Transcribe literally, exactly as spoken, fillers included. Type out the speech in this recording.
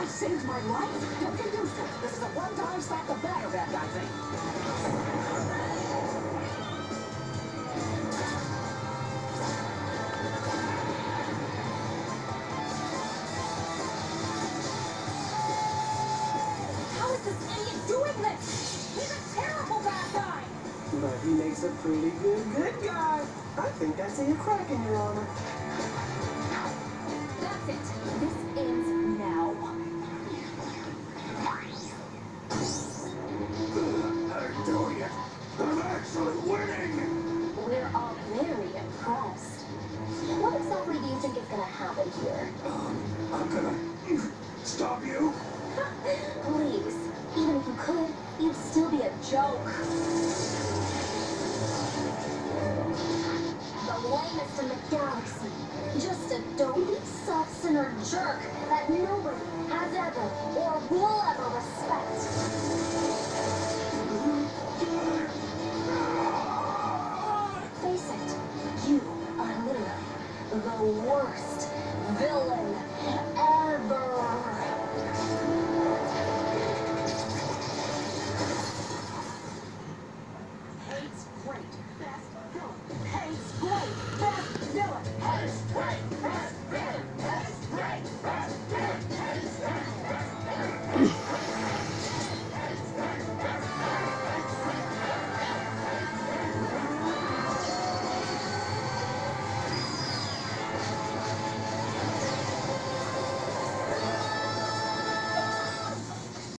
guy saved my life. Don't get used to it. This is a one-time slap the batter bad guy thing. How is this idiot doing this? He's a terrible bad guy. But he makes a pretty good good guy. I think I see a crack in your armor. That's it. This ends now. I'm doing it. I'm actually winning. We're all very impressed. What exactly do you think is going to happen here? Um, I'm gonna stop you. Please. Even if you could, you'd still be a joke. The lamest in the galaxy. Just a dopey, self-centered jerk that nobody has ever or will ever respect. Face it, you are literally the worst villain ever.